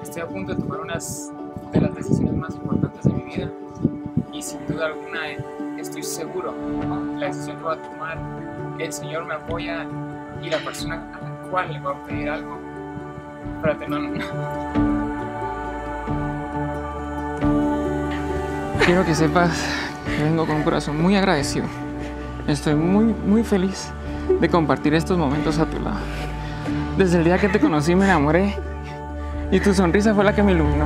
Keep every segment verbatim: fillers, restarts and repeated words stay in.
Estoy a punto de tomar unas de las decisiones más importantes de mi vida y sin duda alguna estoy seguro, ¿no? La decisión que voy a tomar, el Señor me apoya y la persona a la cual le voy a pedir algo para tener una... Quiero que sepas que vengo con un corazón muy agradecido. Estoy muy, muy feliz de compartir estos momentos a tu lado. Desde el día que te conocí me enamoré y tu sonrisa fue la que me iluminó.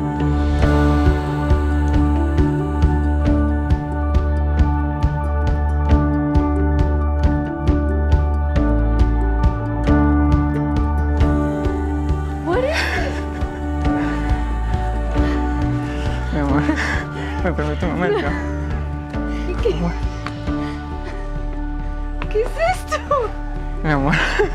Mi amor, me permite un momento. ¿Qué? Amor. ¿Qué es esto? Mi amor.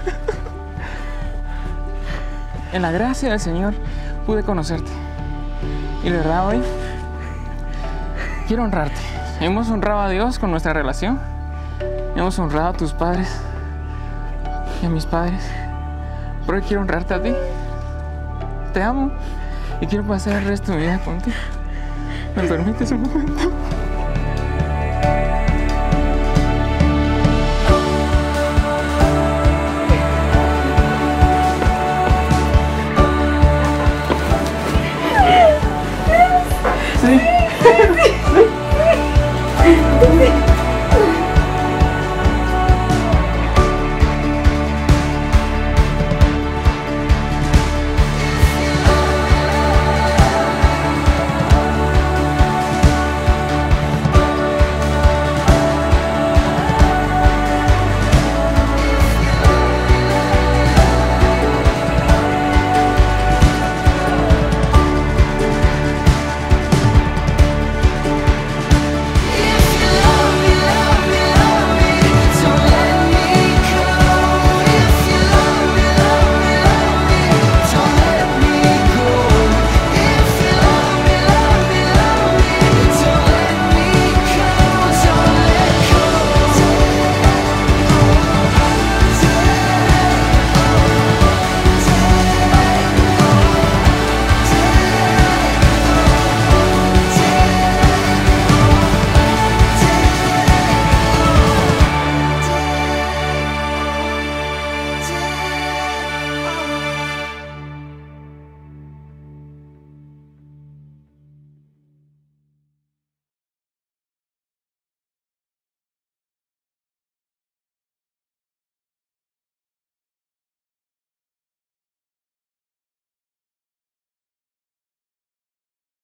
En la gracia del Señor pude conocerte. Y de verdad hoy quiero honrarte. Hemos honrado a Dios con nuestra relación. Hemos honrado a tus padres y a mis padres. Pero hoy quiero honrarte a ti. Te amo y quiero pasar el resto de mi vida contigo. ¿Me permites un momento?